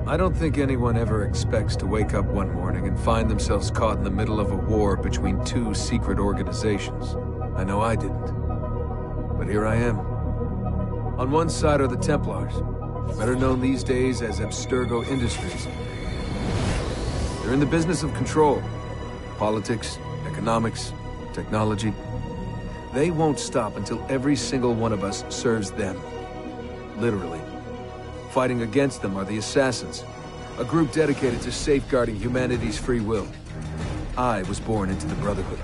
I don't think anyone ever expects to wake up one morning and find themselves caught in the middle of a war between two secret organizations. I know I didn't. But here I am. On one side are the Templars, better known these days as Abstergo Industries. They're in the business of control. Politics, economics, technology. They won't stop until every single one of us serves them. Literally. Fighting against them are the Assassins, a group dedicated to safeguarding humanity's free will. I was born into the Brotherhood.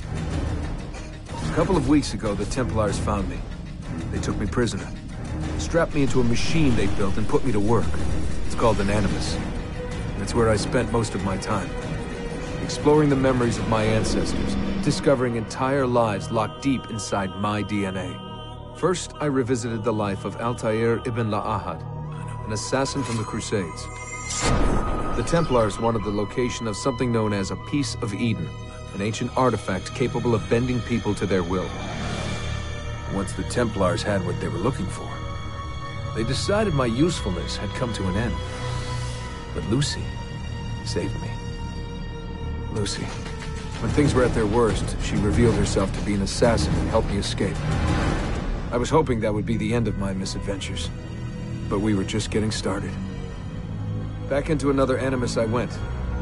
A couple of weeks ago, the Templars found me. They took me prisoner, strapped me into a machine they built and put me to work. It's called an Animus. That's where I spent most of my time. Exploring the memories of my ancestors, discovering entire lives locked deep inside my DNA. First, I revisited the life of Altair ibn La'ahad, an assassin from the Crusades. The Templars wanted the location of something known as a Piece of Eden, an ancient artifact capable of bending people to their will. Once the Templars had what they were looking for, they decided my usefulness had come to an end. But Lucy saved me. Lucy. When things were at their worst, she revealed herself to be an assassin and helped me escape. I was hoping that would be the end of my misadventures, but we were just getting started. Back into another Animus I went.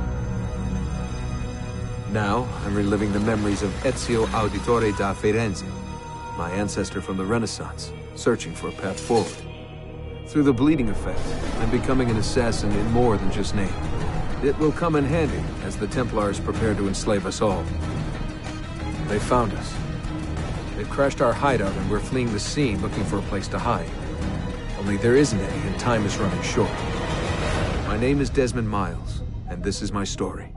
Now, I'm reliving the memories of Ezio Auditore da Firenze, my ancestor from the Renaissance, searching for a path forward. Through the bleeding effect, I'm becoming an assassin in more than just name. It will come in handy as the Templars prepare to enslave us all. They found us. They've crashed our hideout and we're fleeing the scene looking for a place to hide. Only there isn't any and time is running short. My name is Desmond Miles, and this is my story.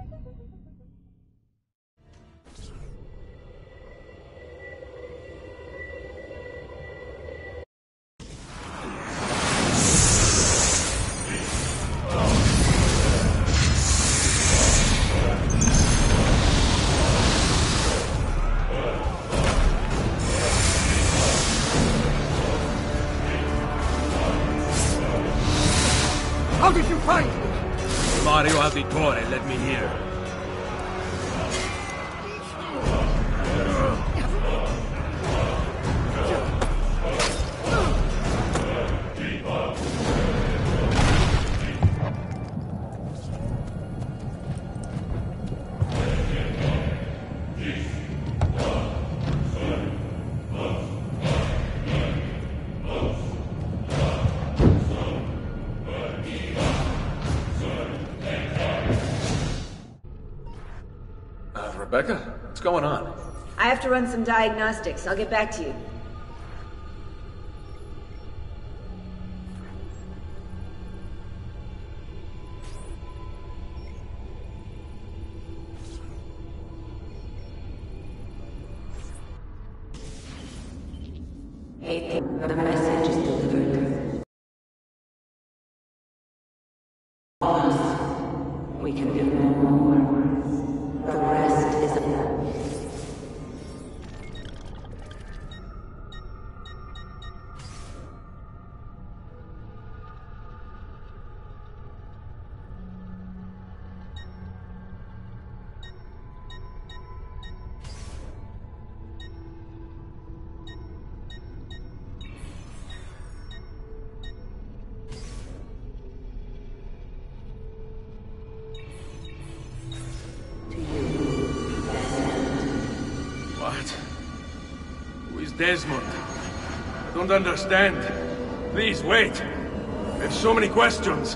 How did you find me? Mario Auditore, let me hear. Rebecca, what's going on? I have to run some diagnostics. I'll get back to you. The message is delivered. We can do no more. The rest is enough. Desmond. I don't understand. Please, wait. I have so many questions.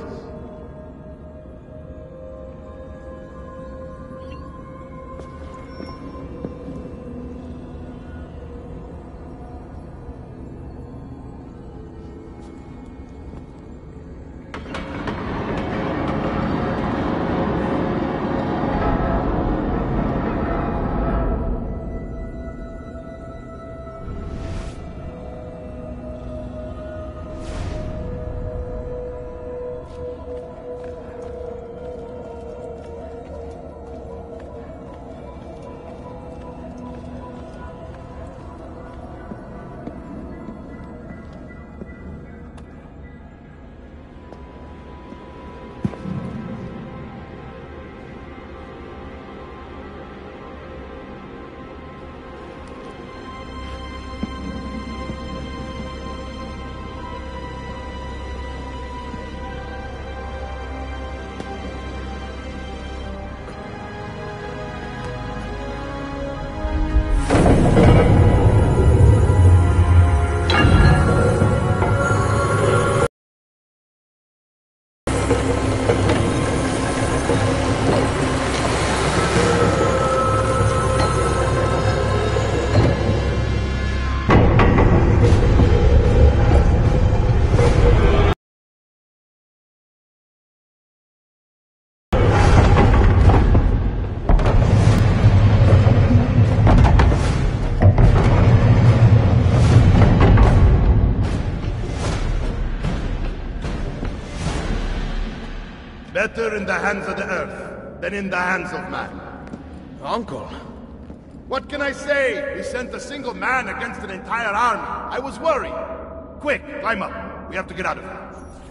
Better in the hands of the Earth than in the hands of man. Uncle. What can I say? We sent a single man against an entire army. I was worried. Quick, climb up. We have to get out of here.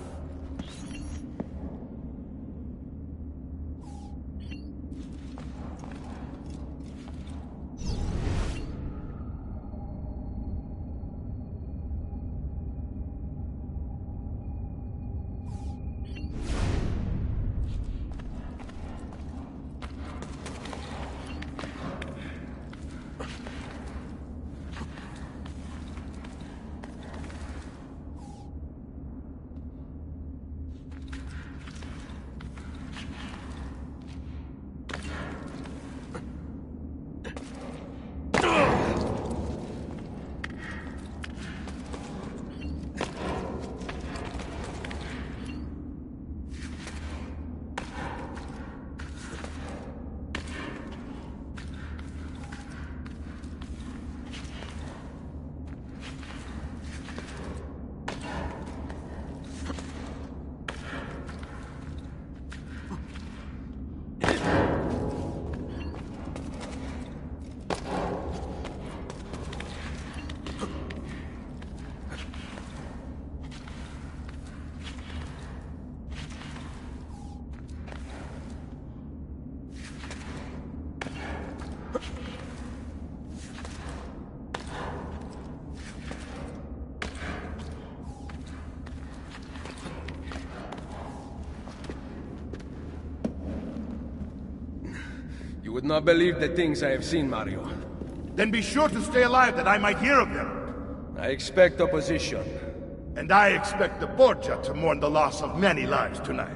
You would not believe the things I have seen, Mario. Then be sure to stay alive that I might hear of them. I expect opposition. And I expect the Borgia to mourn the loss of many lives tonight.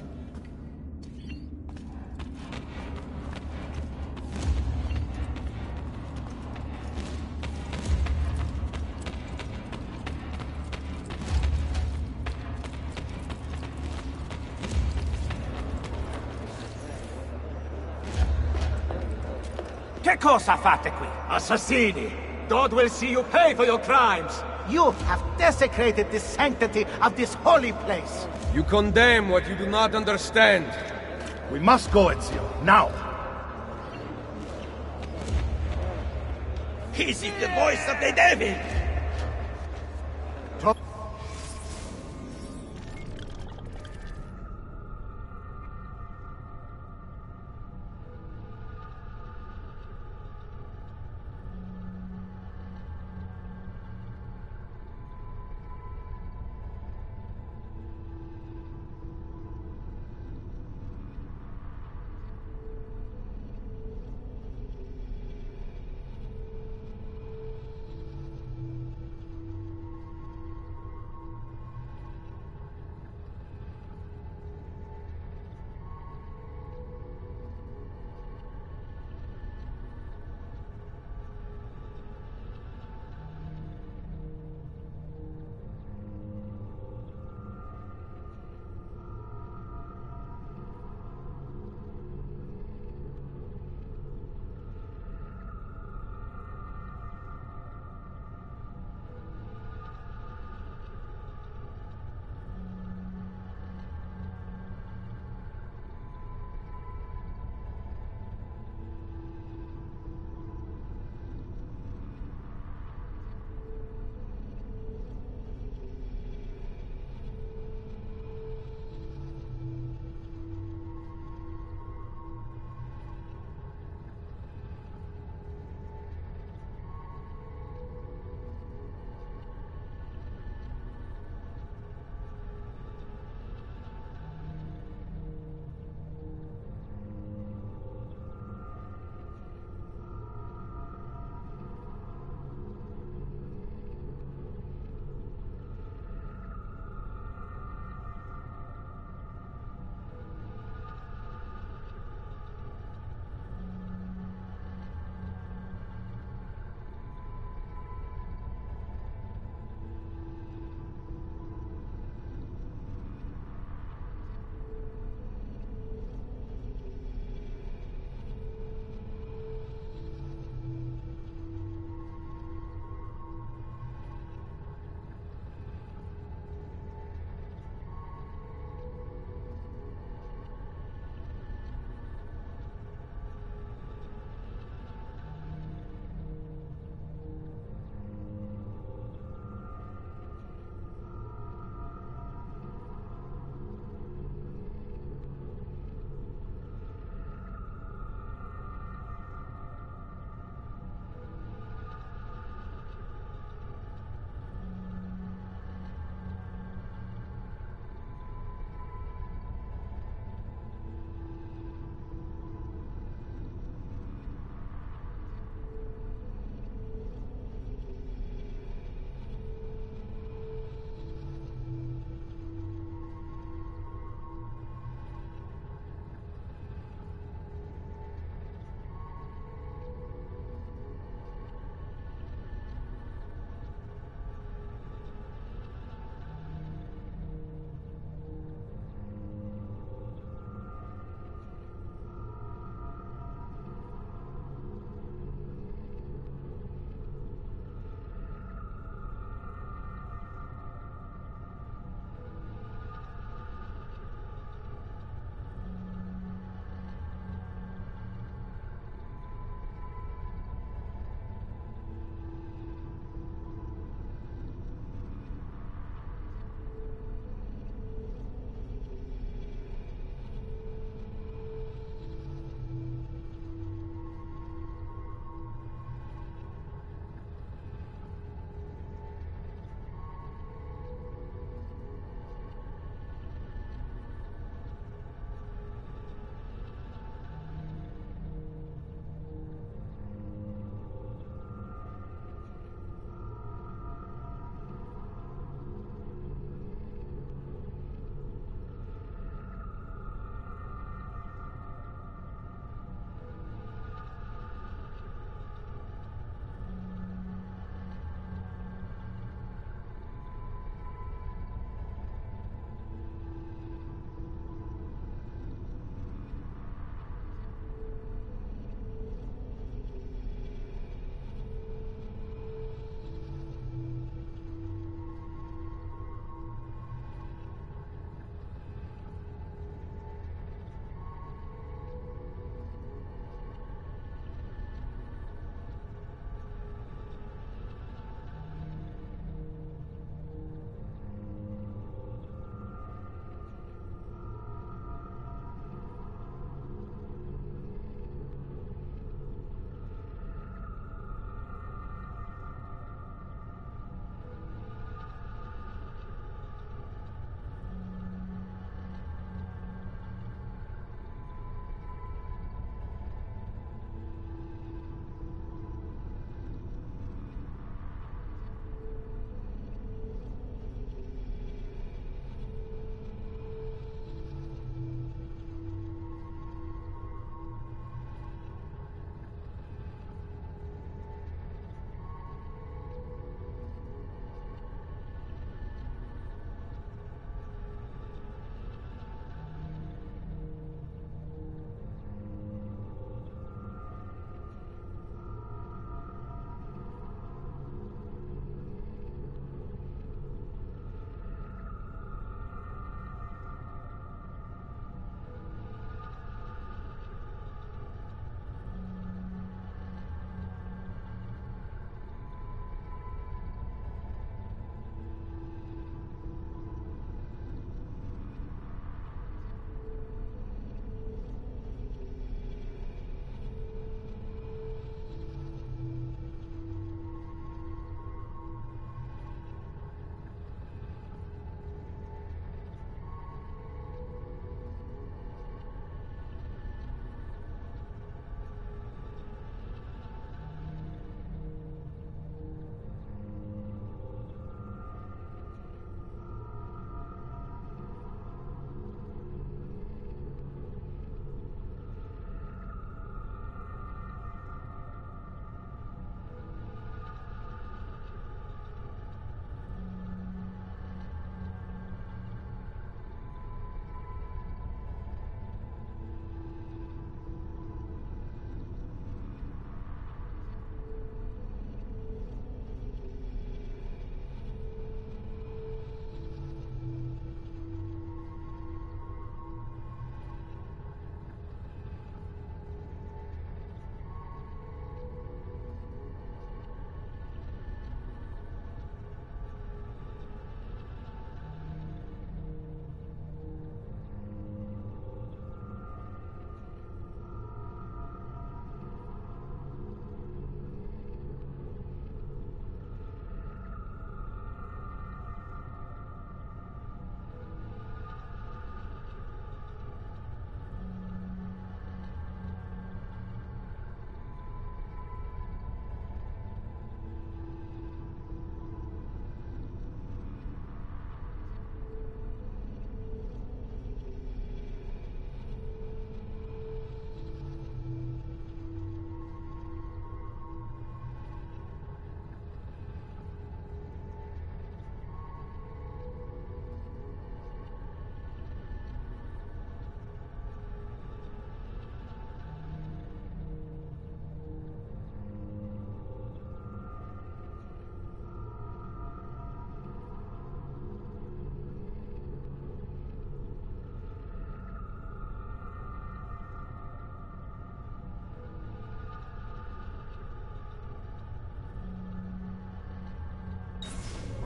Che cosa fate qui? Assassini! God will see you pay for your crimes! You have desecrated the sanctity of this holy place! You condemn what you do not understand. We must go, Ezio, now! Is it the voice of the devil?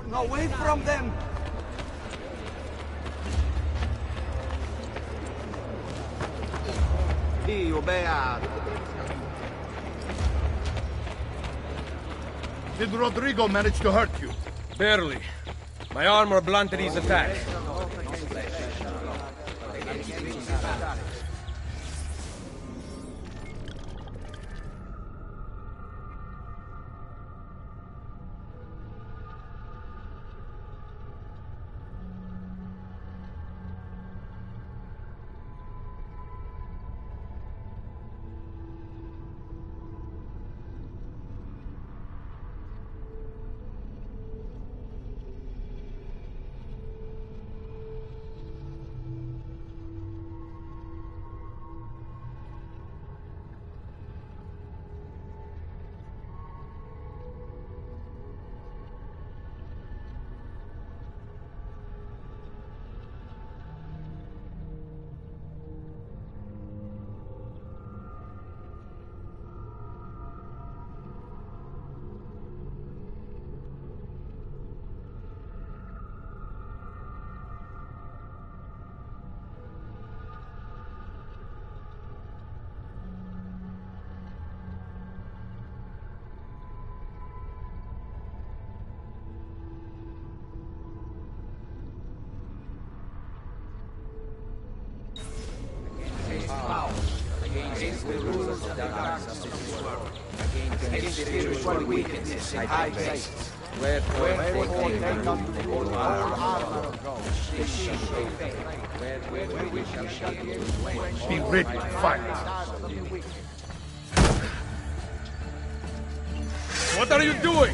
Away from them! Dio beato! Did Rodrigo manage to hurt you? Barely. My armor blunted his attack. Spiritual weakness in high places. Wherefore take unto the whole armor of God. Be ready to fight. What are you doing?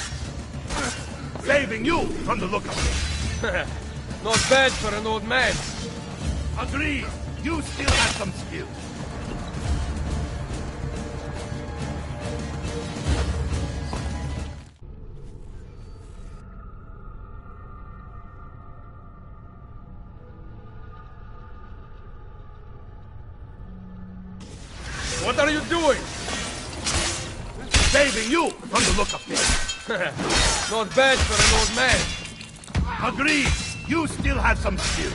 Saving you from the look of it. Not bad for an old man. Agreed. You still have some skill. What are you doing? Saving you from the look of things. Not bad for an old man. Agreed. You still have some skill.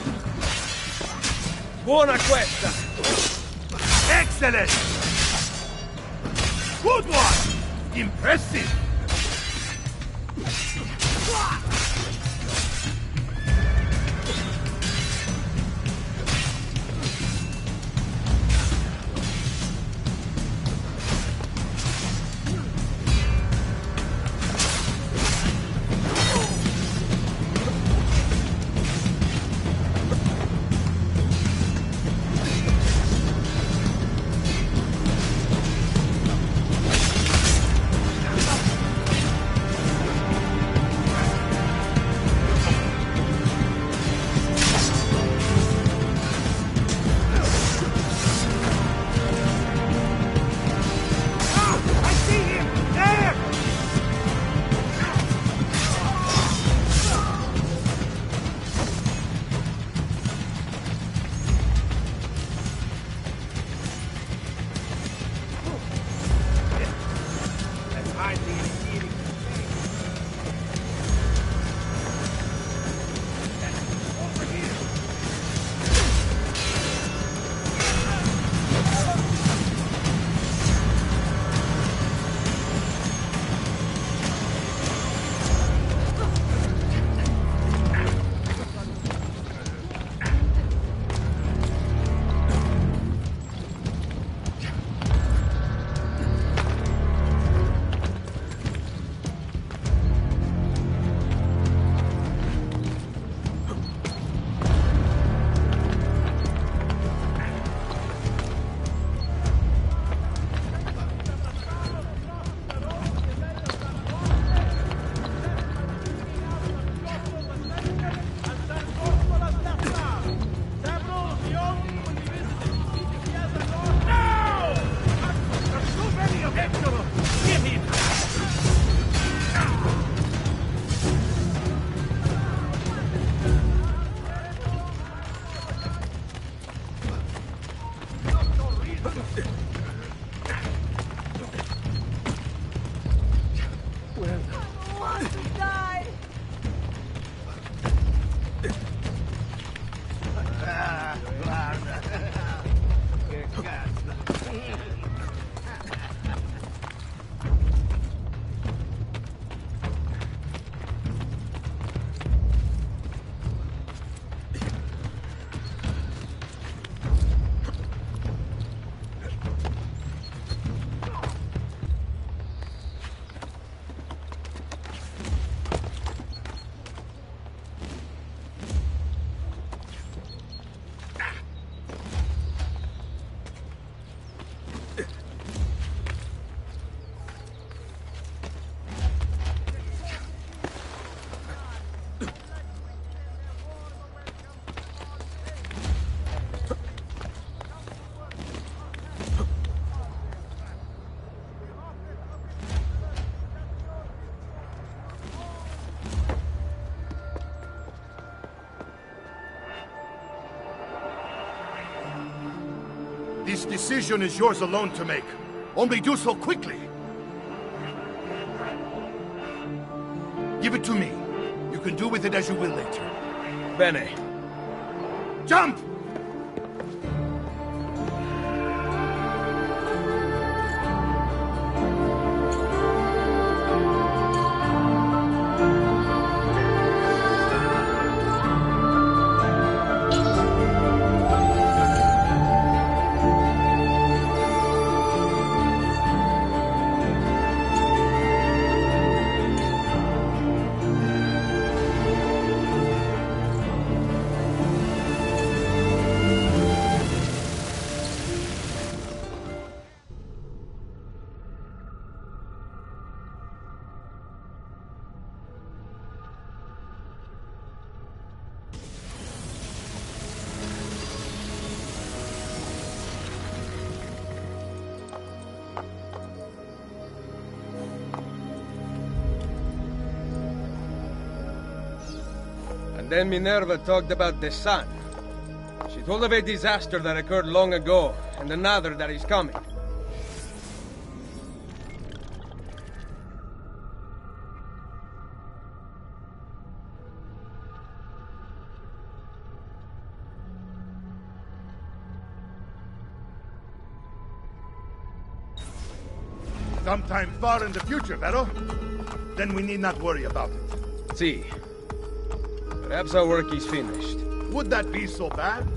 Buona questa. Excellent. Good one. Impressive. This decision is yours alone to make. Only do so quickly. Give it to me. You can do with it as you will later. Bene. Jump! And then Minerva talked about the sun. She told of a disaster that occurred long ago, and another that is coming. Sometime far in the future, Vero. Then we need not worry about it. See. Perhaps our work is finished. Would that be so bad?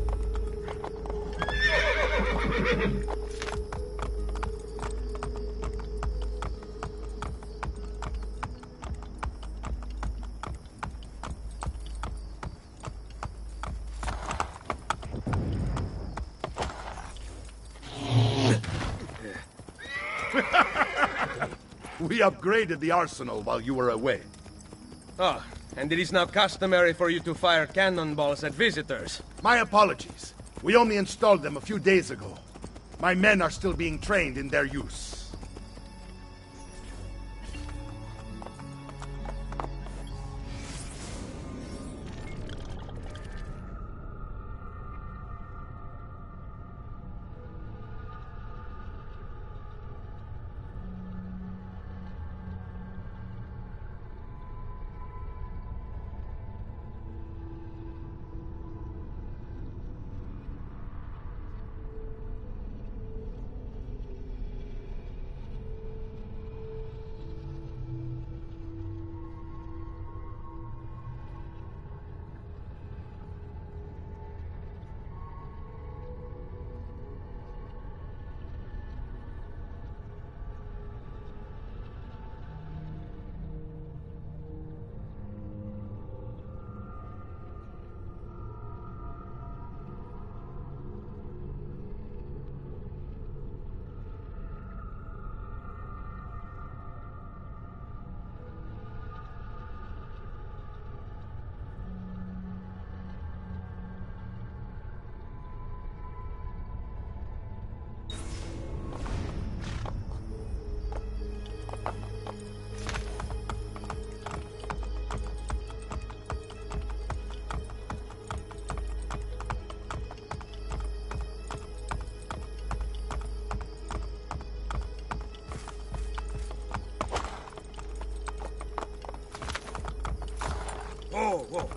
We upgraded the arsenal while you were away. Ah, and it is now customary for you to fire cannonballs at visitors. My apologies. We only installed them a few days ago. My men are still being trained in their use. Whoa, whoa.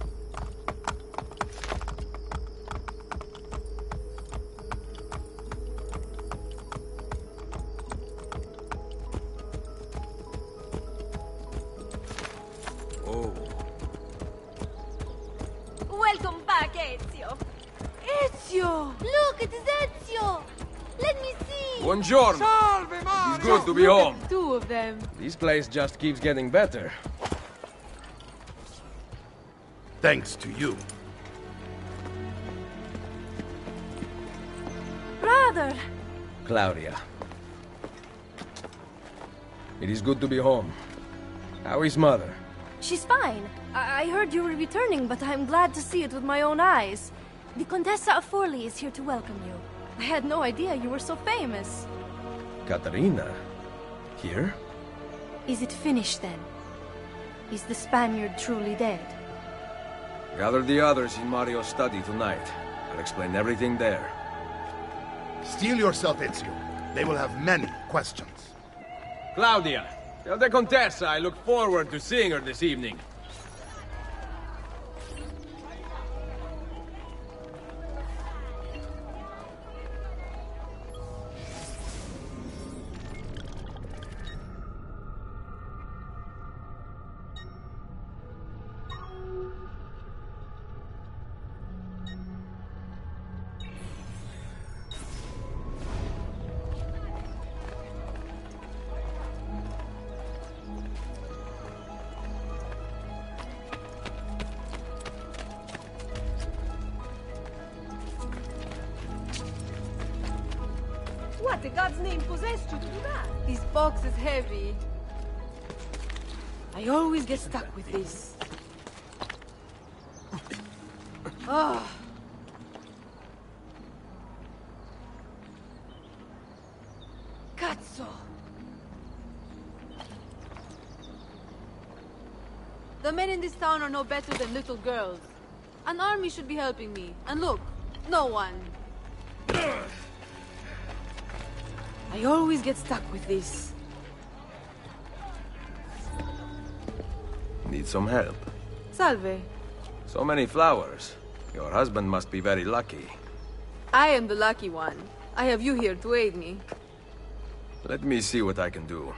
Welcome back, Ezio. Ezio! Look, it is Ezio! Let me see! Buongiorno! Salve, Mario! It's good to be home. Two of them. This place just keeps getting better. Thanks to you. Brother! Claudia. It is good to be home. How is Mother? She's fine. I heard you were returning, but I'm glad to see it with my own eyes. The Contessa of Forli is here to welcome you. I had no idea you were so famous. Caterina? Here? Is it finished then? Is the Spaniard truly dead? Gather the others in Mario's study tonight. I'll explain everything there. Steel yourself, Ezio. They will have many questions. Claudia, tell the Contessa I look forward to seeing her this evening. What in God's name possessed you to do that? This box is heavy. I always get stuck with this. Oh. Cazzo! The men in this town are no better than little girls. An army should be helping me. And look, no one. I always get stuck with this. Need some help? Salve. So many flowers. Your husband must be very lucky. I am the lucky one. I have you here to aid me. Let me see what I can do.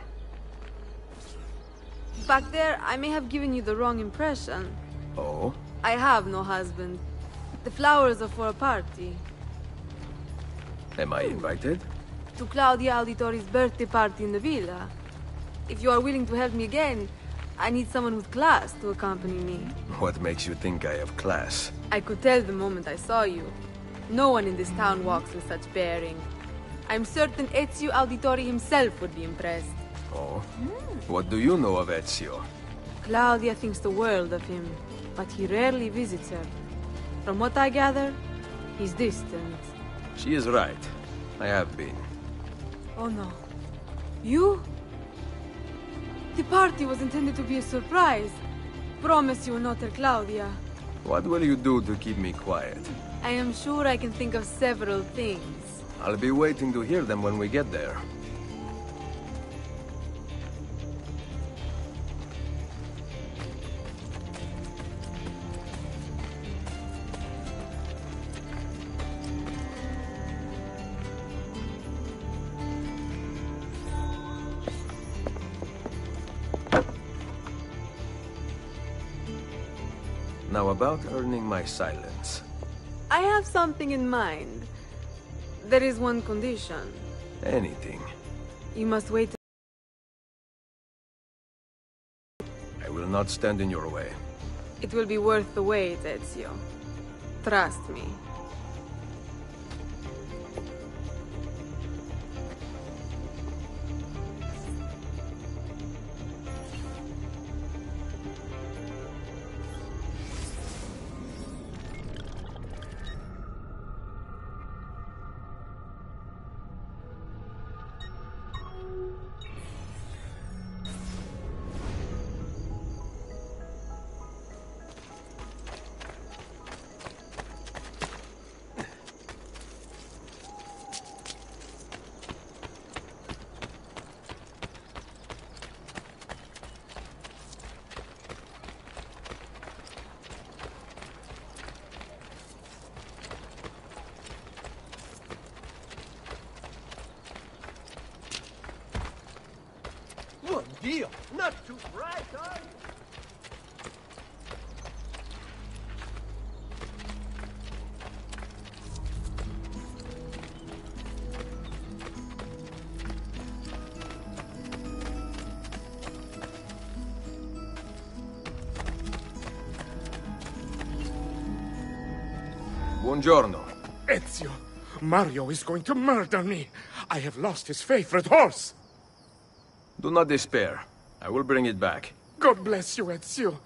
Back there, I may have given you the wrong impression. Oh? I have no husband. The flowers are for a party. Am I invited? To Claudia Auditori's birthday party in the villa. If you are willing to help me again, I need someone with class to accompany me. What makes you think I have class? I could tell the moment I saw you. No one in this town walks with such bearing. I'm certain Ezio Auditori himself would be impressed. Oh? What do you know of Ezio? Claudia thinks the world of him, but he rarely visits her. From what I gather, he's distant. She is right. I have been. Oh no. You? The party was intended to be a surprise. Promise you will not tell Claudia. What will you do to keep me quiet? I am sure I can think of several things. I'll be waiting to hear them when we get there. Now about earning my silence. I have something in mind. There is one condition. Anything. You must wait. I will not stand in your way. It will be worth the wait, Ezio. Trust me. Dio, not too bright, are you? Buongiorno. Ezio, Mario is going to murder me. I have lost his favorite horse. Do not despair. I will bring it back. God bless you, Ezio.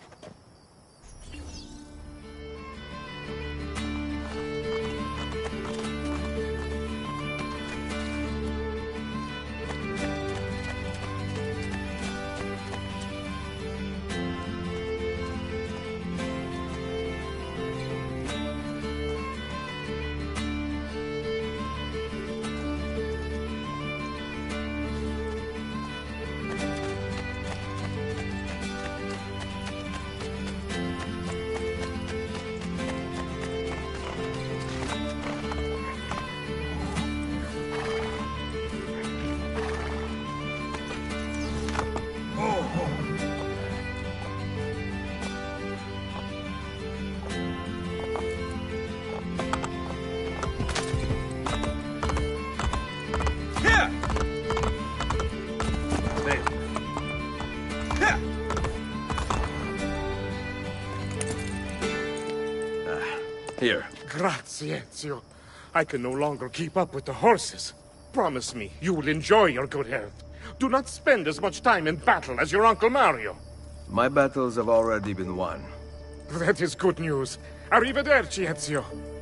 Grazie, Ezio. I can no longer keep up with the horses. Promise me you will enjoy your good health. Do not spend as much time in battle as your Uncle Mario. My battles have already been won. That is good news. Arrivederci, Ezio.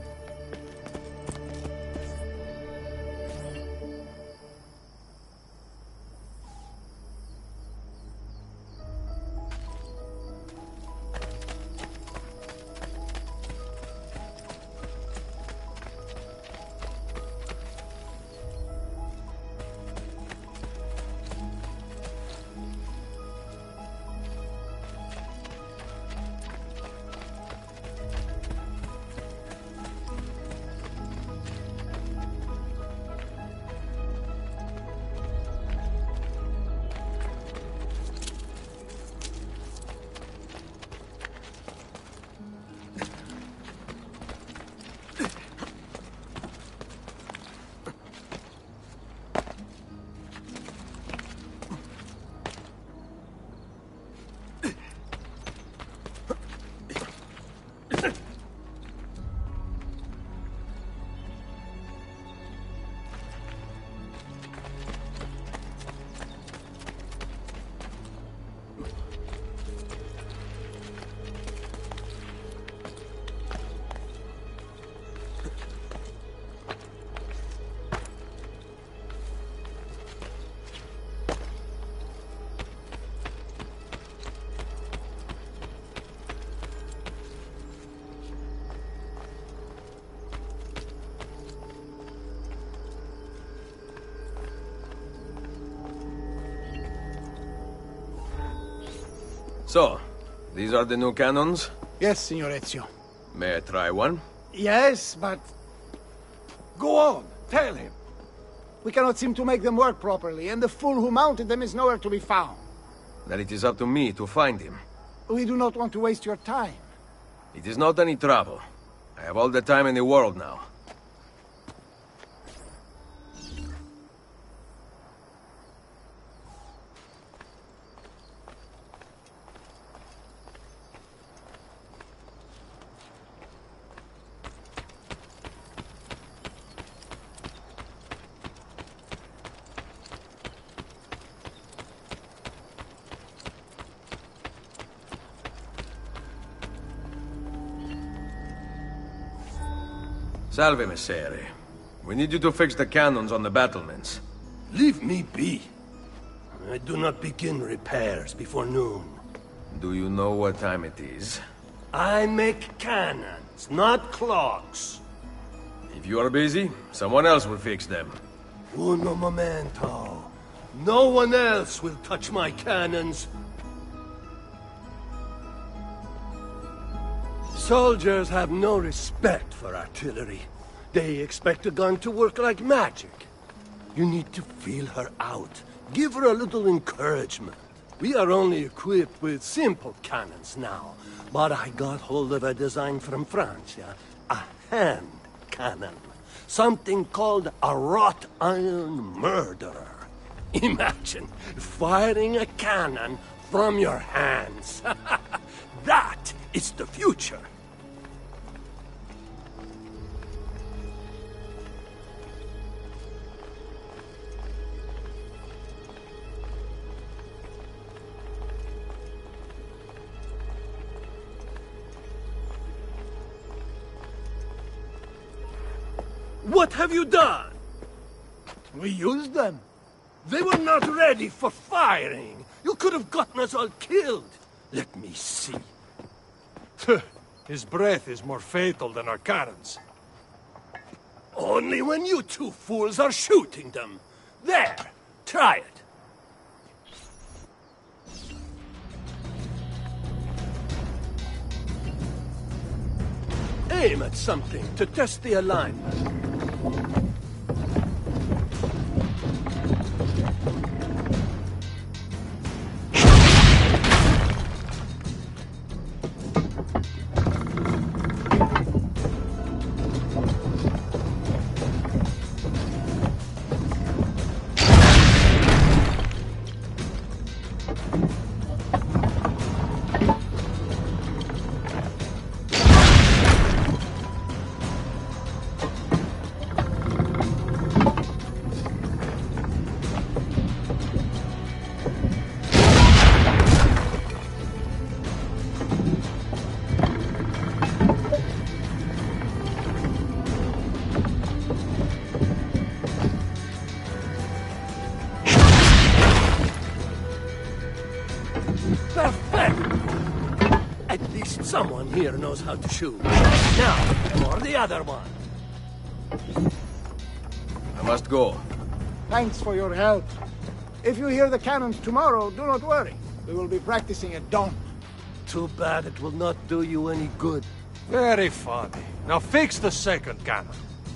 So, these are the new cannons? Yes, Signor Ezio. May I try one? Yes, but... Go on, tell him. We cannot seem to make them work properly, and the fool who mounted them is nowhere to be found. Then it is up to me to find him. We do not want to waste your time. It is not any trouble. I have all the time in the world now. Salve, Messere. We need you to fix the cannons on the battlements. Leave me be. I do not begin repairs before noon. Do you know what time it is? I make cannons, not clocks. If you are busy, someone else will fix them. Uno momento. No one else will touch my cannons. Soldiers have no respect for artillery. They expect a gun to work like magic. You need to feel her out. Give her a little encouragement. We are only equipped with simple cannons now, but I got hold of a design from Francia. A hand cannon. Something called a wrought iron murderer. Imagine firing a cannon from your hands. That is the future. What have you done? We used them. They were not ready for firing. You could have gotten us all killed. Let me see. His breath is more fatal than our cannons. Only when you two fools are shooting them. There, try it. Aim at something to test the alignment. here knows how to shoot. Now, for the other one. I must go. Thanks for your help. If you hear the cannons tomorrow, do not worry. We will be practicing at dawn. Too bad it will not do you any good. Very funny. Now fix the second cannon.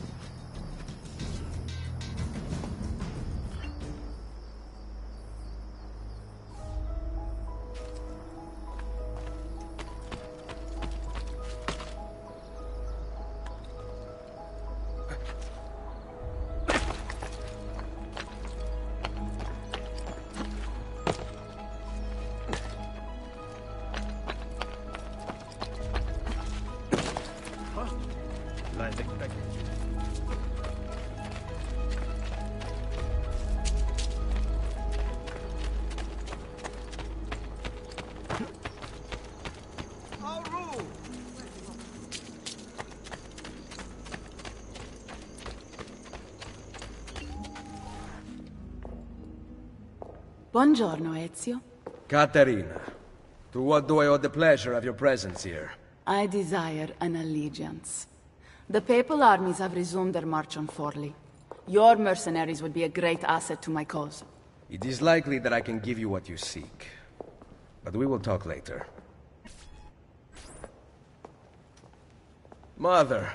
Buongiorno, Ezio. Caterina, to what do I owe the pleasure of your presence here? I desire an allegiance. The Papal armies have resumed their march on Forli. Your mercenaries would be a great asset to my cause. It is likely that I can give you what you seek. But we will talk later. Mother.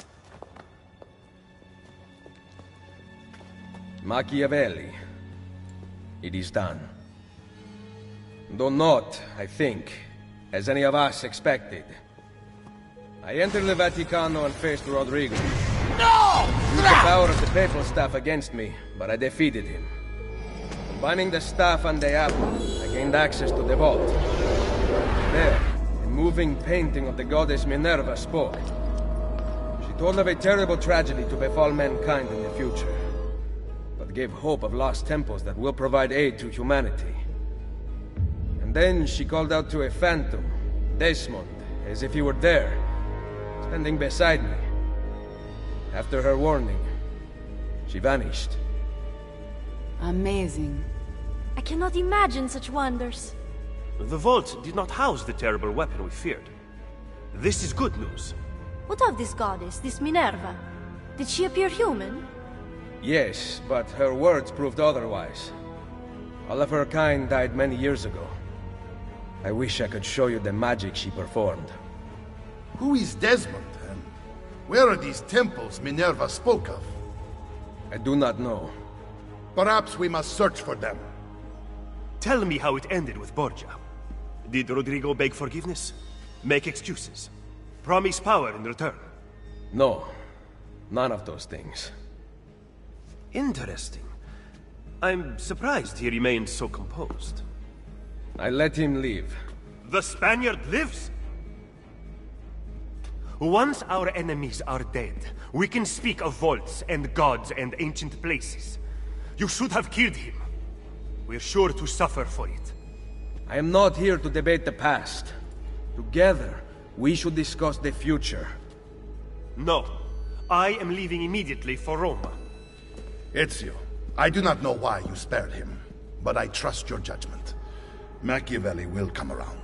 Machiavelli. It is done. Though not, I think, as any of us expected. I entered the Vaticano and faced Rodrigo. No! Used the power of the papal staff against me, but I defeated him. Combining the staff and the apple, I gained access to the vault. There, a moving painting of the goddess Minerva spoke. She told of a terrible tragedy to befall mankind in the future, but gave hope of lost temples that will provide aid to humanity. And then she called out to a phantom, Desmond, as if he were there, standing beside me. After her warning, she vanished. Amazing. I cannot imagine such wonders. The vault did not house the terrible weapon we feared. This is good news. What of this goddess, this Minerva? Did she appear human? Yes, but her words proved otherwise. All of her kind died many years ago. I wish I could show you the magic she performed. Who is Desmond, and where are these temples Minerva spoke of? I do not know. Perhaps we must search for them. Tell me how it ended with Borgia. Did Rodrigo beg forgiveness? Make excuses? Promise power in return? No. None of those things. Interesting. I'm surprised he remained so composed. I let him leave. The Spaniard lives? Once our enemies are dead, we can speak of vaults and gods and ancient places. You should have killed him. We're sure to suffer for it. I am not here to debate the past. Together, we should discuss the future. No. I am leaving immediately for Roma. Ezio, I do not know why you spared him, but I trust your judgment. Machiavelli will come around.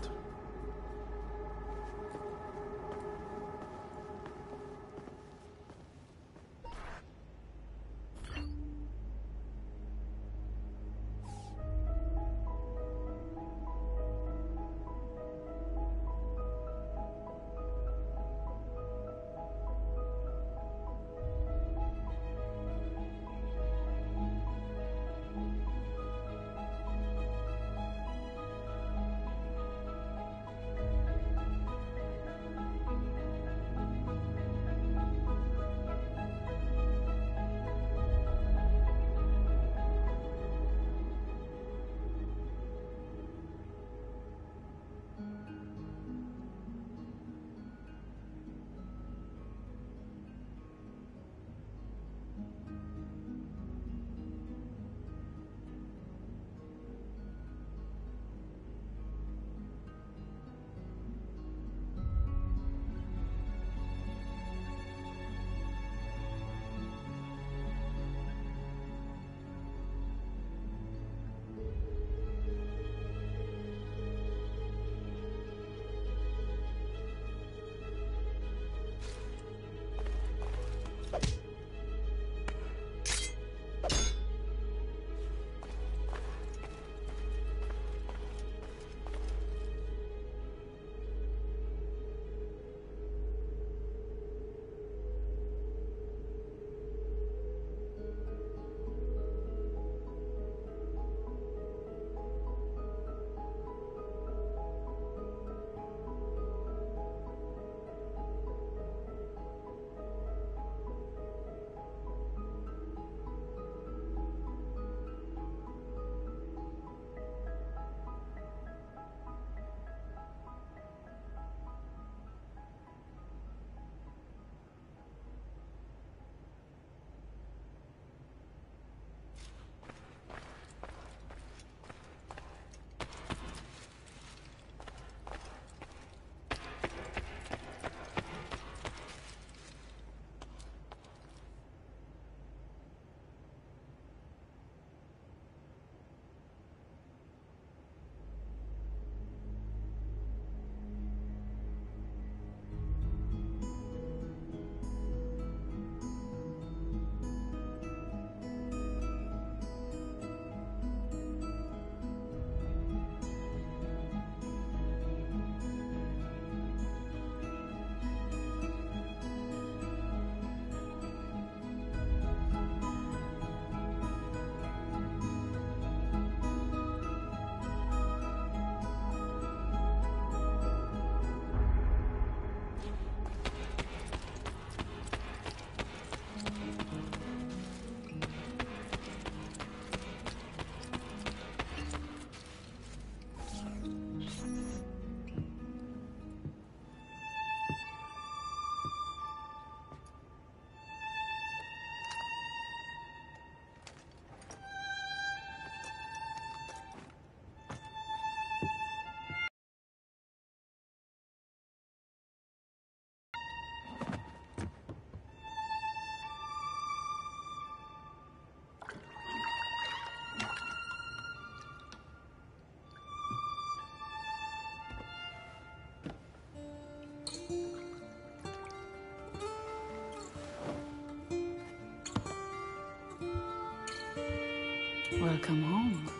Welcome home.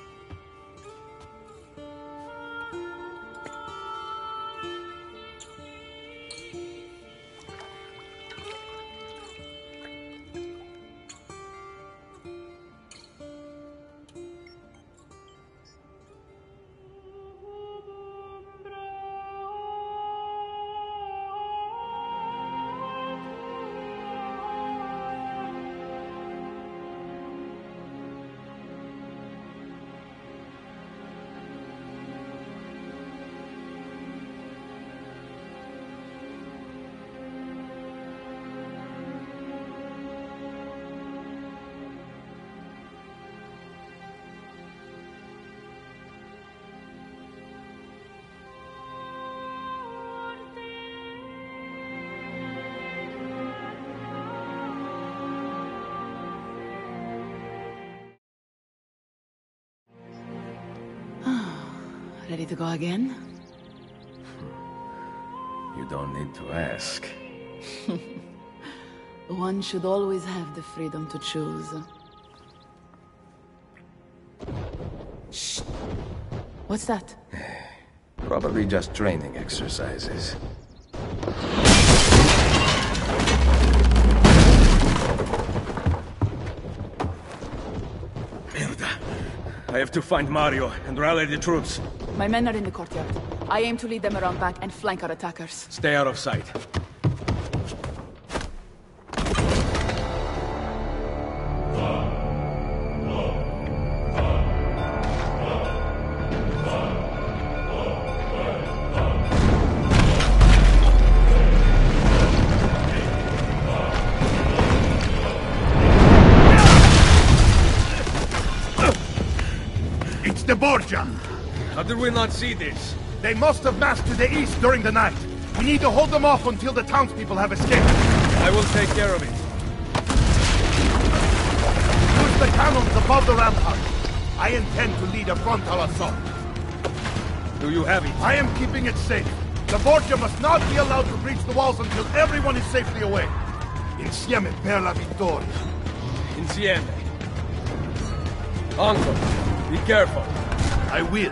Ready to go again? You don't need to ask. One should always have the freedom to choose. Shh. What's that? Probably just training exercises. I have to find Mario and rally the troops. My men are in the courtyard. I aim to lead them around back and flank our attackers. Stay out of sight. The Borgia! How did we not see this? They must have massed to the east during the night. We need to hold them off until the townspeople have escaped. I will take care of it. Use the cannons above the rampart. I intend to lead a frontal assault. Do you have it? I am keeping it safe. The Borgia must not be allowed to breach the walls until everyone is safely away. Insieme per la vittoria. Insieme. Uncle, be careful. I will.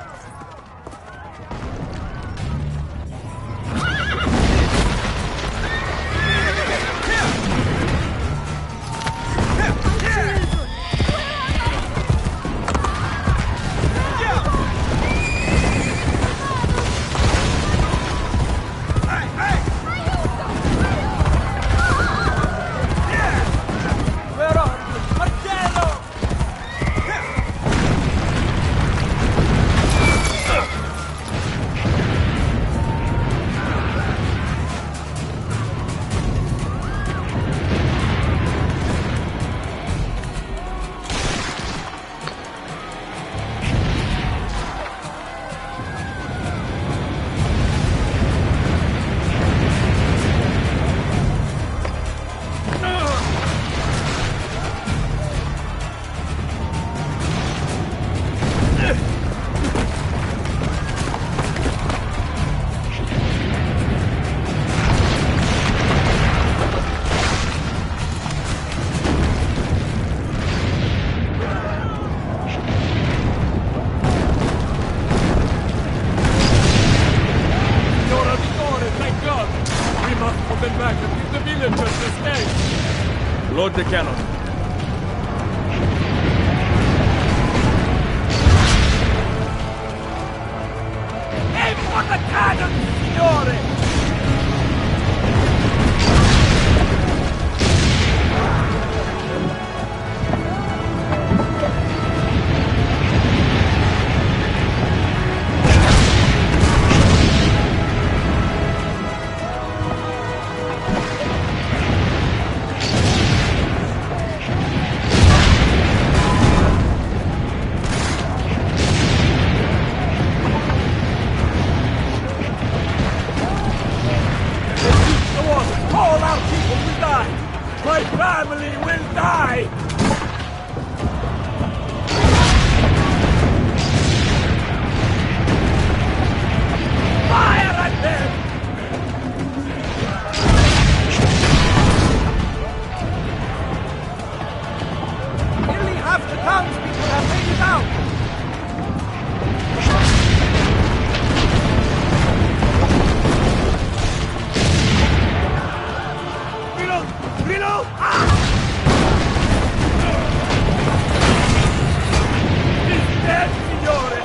Load the cannon. Aim for the cannon, signore! All our people will die! My family will die! Fire at them! Nearly half half the townspeople have made it out! Reload! Reload! He's dead, signore!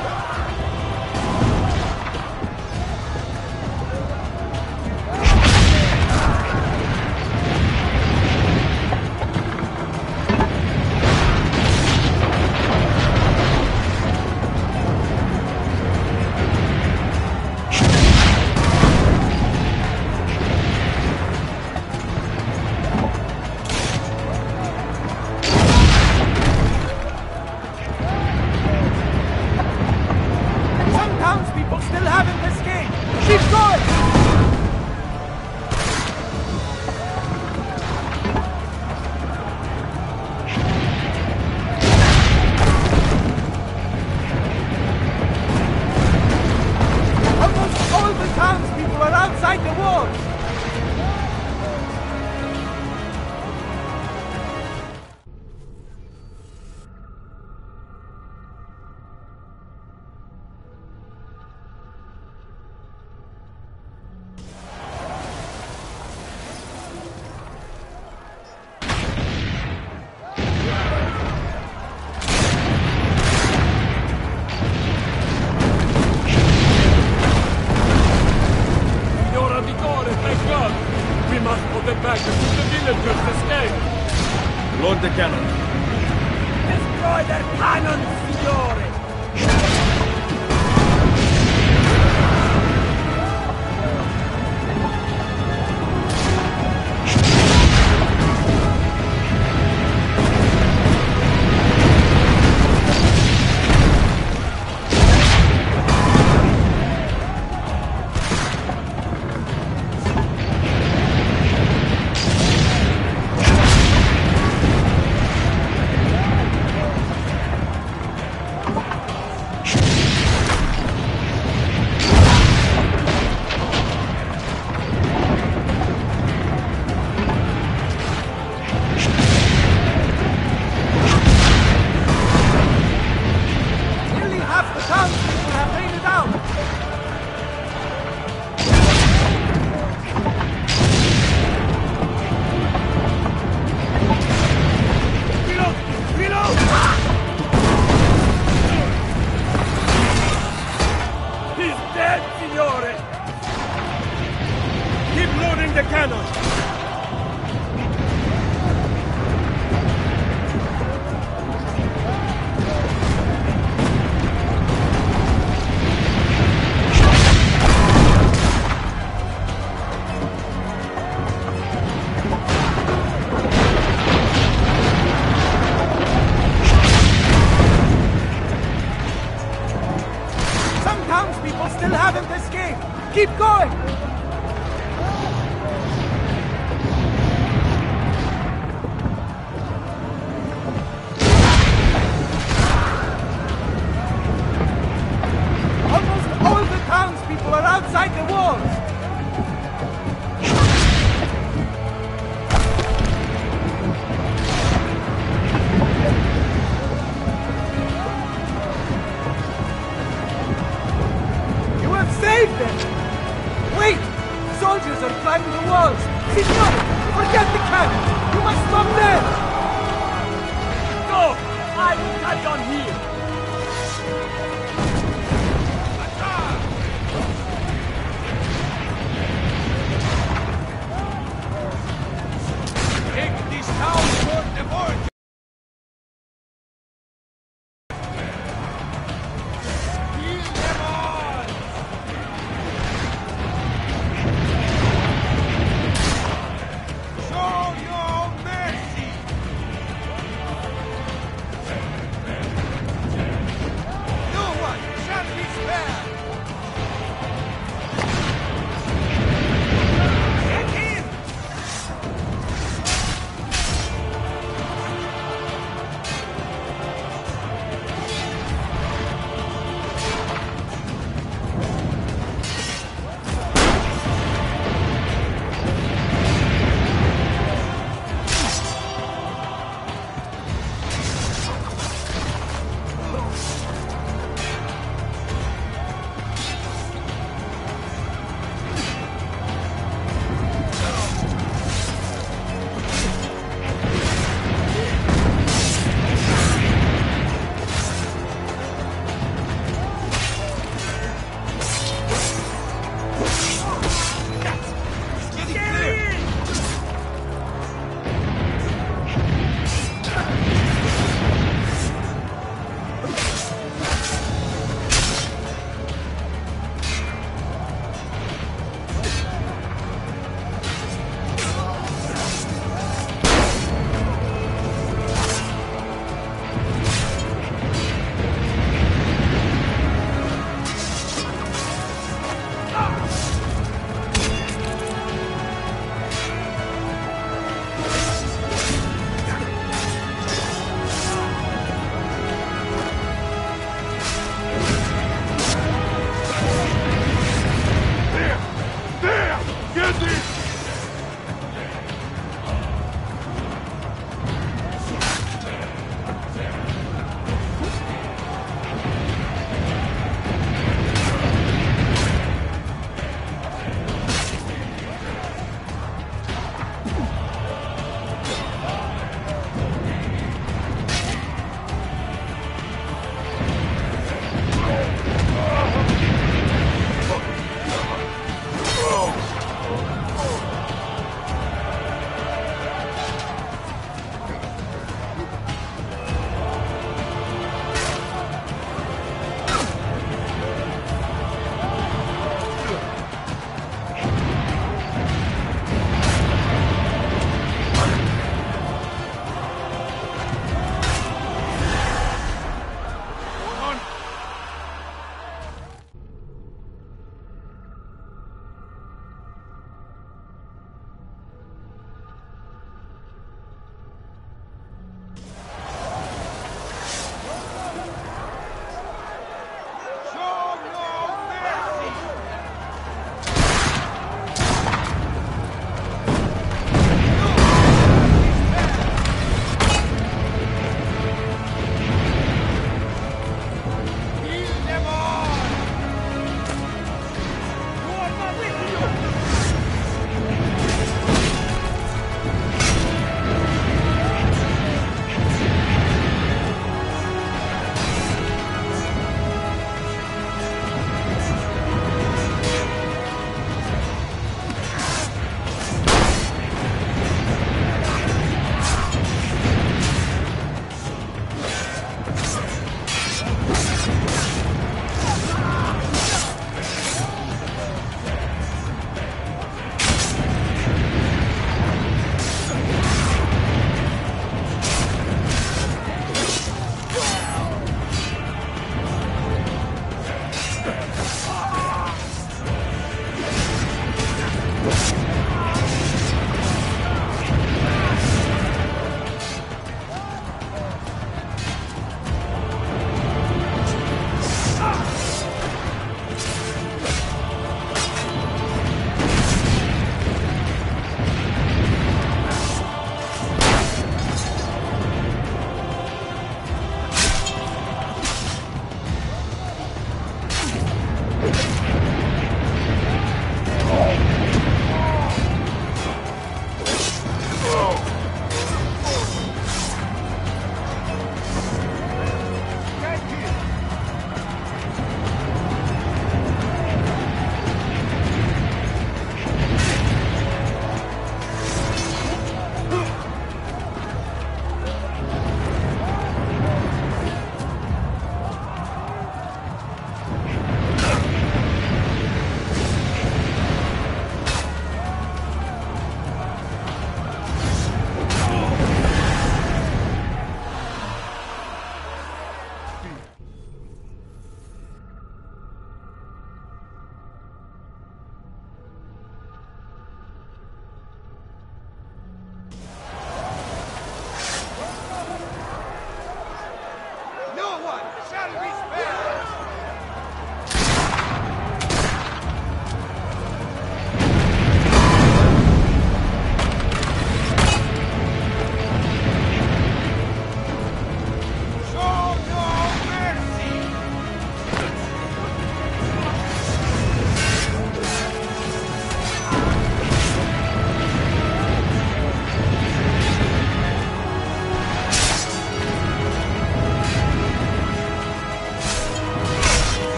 Load the cannon. Destroy their cannons, signore! Keep going! Almost all the townspeople are outside the walls! You have saved them!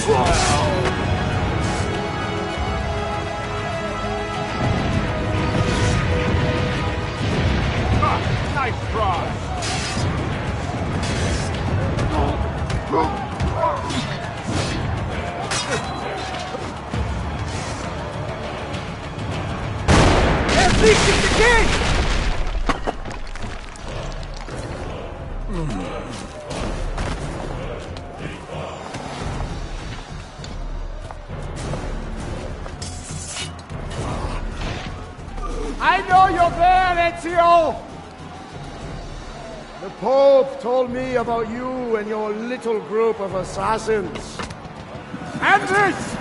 Nice try! They're breaching the gate! I know you're there, Ezio! The Pope told me about you and your little group of assassins. Andres!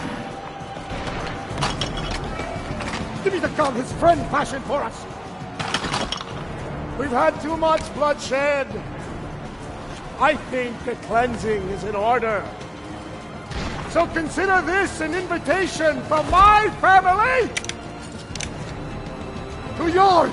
Give me the gun his friend fashioned for us! We've had too much bloodshed. I think the cleansing is in order. So consider this an invitation from my family to yours!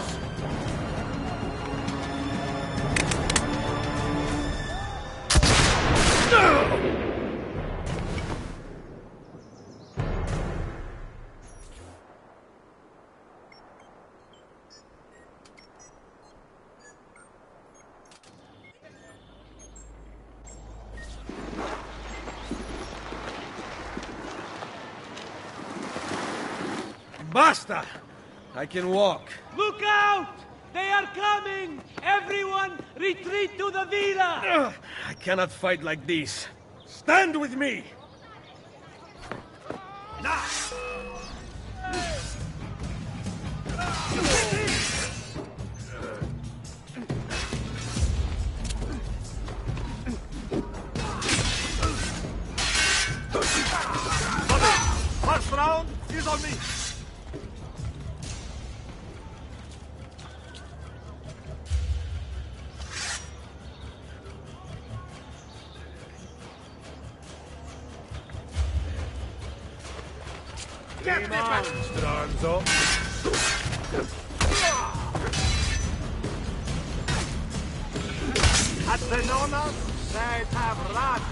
Basta! I can walk. Look out! They are coming! Everyone, retreat to the villa! I cannot fight like this. Stand with me! First round is on me! Game on, Stronzo. Athenona se tavrate.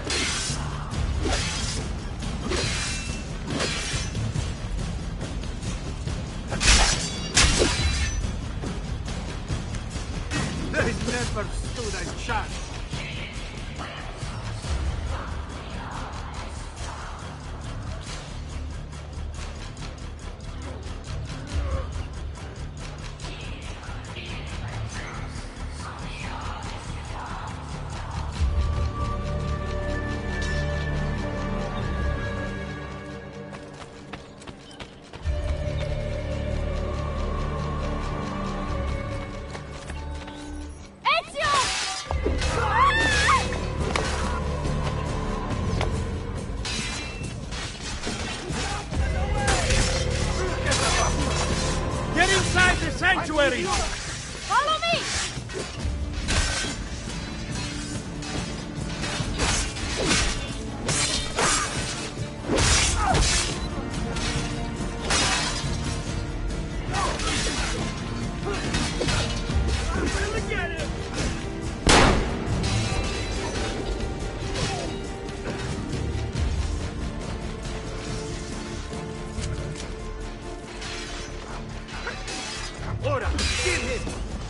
They never stood a chance. Get inside the sanctuary! Follow me! Ora, kill him!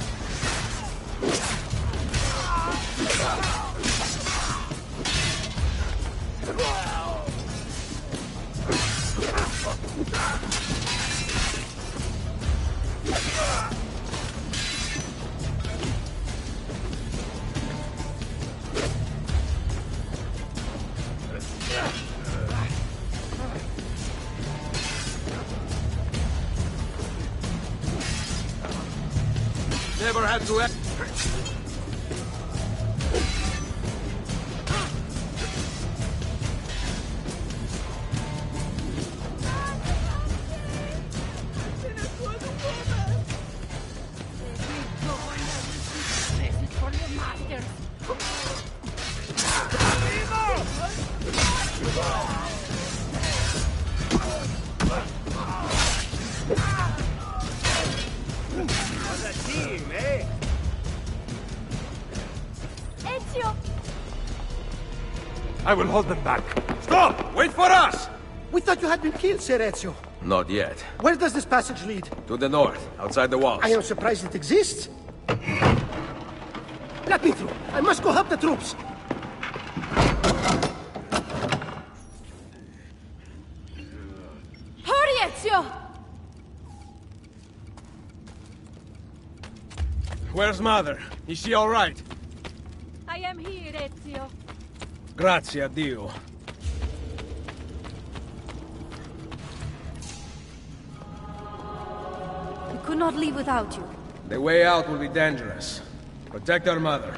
Never had to act. I will hold them back. Stop! Wait for us! We thought you had been killed, Sir Ezio. Not yet. Where does this passage lead? To the north, outside the walls. I am surprised it exists. Let me through. I must go help the troops. Hurry, Ezio! Where's Mother? Is she all right? I am here, Ezio. Grazie a Dio. We could not leave without you. The way out will be dangerous. Protect our mother.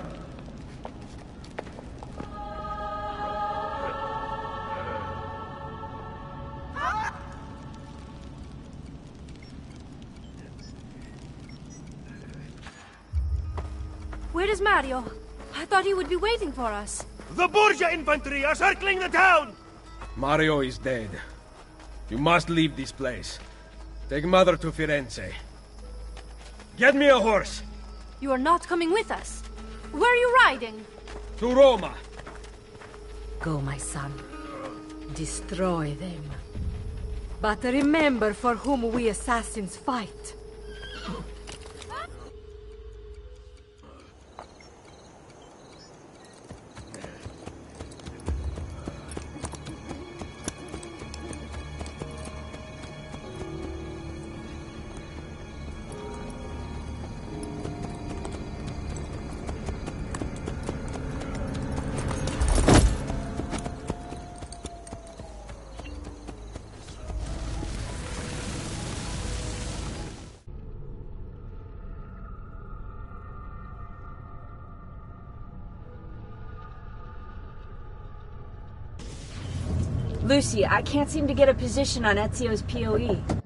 Where is Mario? I thought he would be waiting for us. The Borgia infantry are circling the town! Mario is dead. You must leave this place. Take Mother to Firenze. Get me a horse! You are not coming with us. Where are you riding? To Roma! Go, my son. Destroy them. But remember for whom we assassins fight. Lucy, I can't seem to get a position on Ezio's PoE.